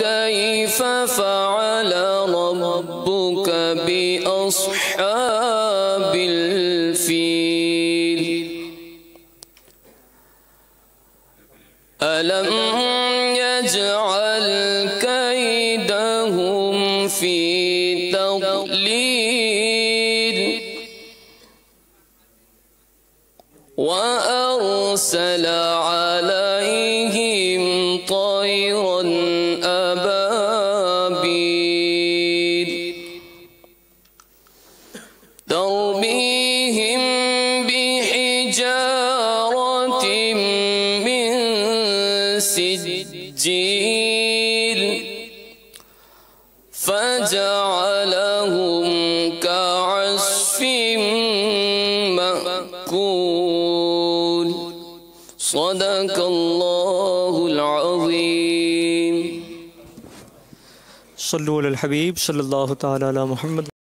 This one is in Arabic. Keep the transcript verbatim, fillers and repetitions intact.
كيف فعل ربك بأصحاب الفيل ألم يجعل كيدهم في تضليل وأرسل عليهم طيرا أبابيل ترميهم بحجارة من سجيل فجعلهم كعصف مأكول صدق الله العظيم. صلوا علی الحبیب صلی اللہ تعالی علی محمد.